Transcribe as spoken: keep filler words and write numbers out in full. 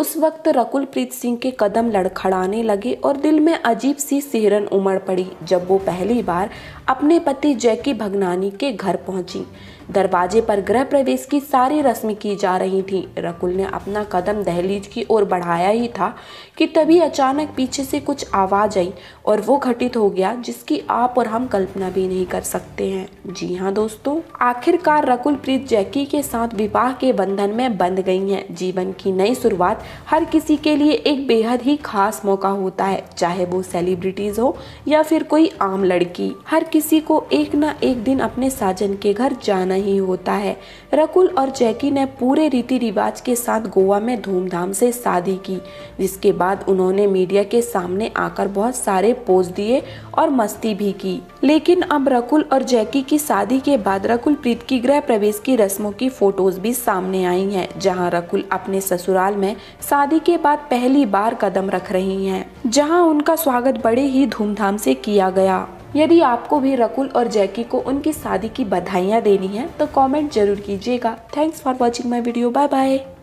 उस वक्त रकुल प्रीत सिंह के कदम लड़खड़ाने लगे और दिल में अजीब सी सिहरन उमड़ पड़ी जब वो पहली बार अपने पति जैकी भगनानी के घर पहुंची। दरवाजे पर गृह प्रवेश की सारी रस्म की जा रही थी। रकुल ने अपना कदम दहलीज की ओर बढ़ाया ही था कि तभी अचानक पीछे से कुछ आवाज आई और वो घटित हो गया जिसकी आप और हम कल्पना भी नहीं कर सकते हैं। जी हाँ दोस्तों, आखिरकार रकुल प्रीत जैकी के साथ विवाह के बंधन में बंध गई हैं। जीवन की नई शुरुआत हर किसी के लिए एक बेहद ही खास मौका होता है, चाहे वो सेलिब्रिटीज हो या फिर कोई आम लड़की। हर किसी को एक ना एक दिन अपने साजन के घर जाना ही होता है। रकुल और जैकी ने पूरे रीति रिवाज के साथ गोवा में धूमधाम से शादी की, जिसके बाद उन्होंने मीडिया के सामने आकर बहुत सारे पोज दिए और मस्ती भी की। लेकिन अब रकुल और जैकी की शादी के बाद रकुल प्रीत की गृह प्रवेश की रस्मों की फोटोज भी सामने आई हैं, जहां रकुल अपने ससुराल में शादी के बाद पहली बार कदम रख रही हैं, जहां उनका स्वागत बड़े ही धूमधाम से किया गया। यदि आपको भी रकुल और जैकी को उनकी शादी की बधाइयाँ देनी है तो कमेंट जरूर कीजिएगा। Thanks for watching my video. Bye bye.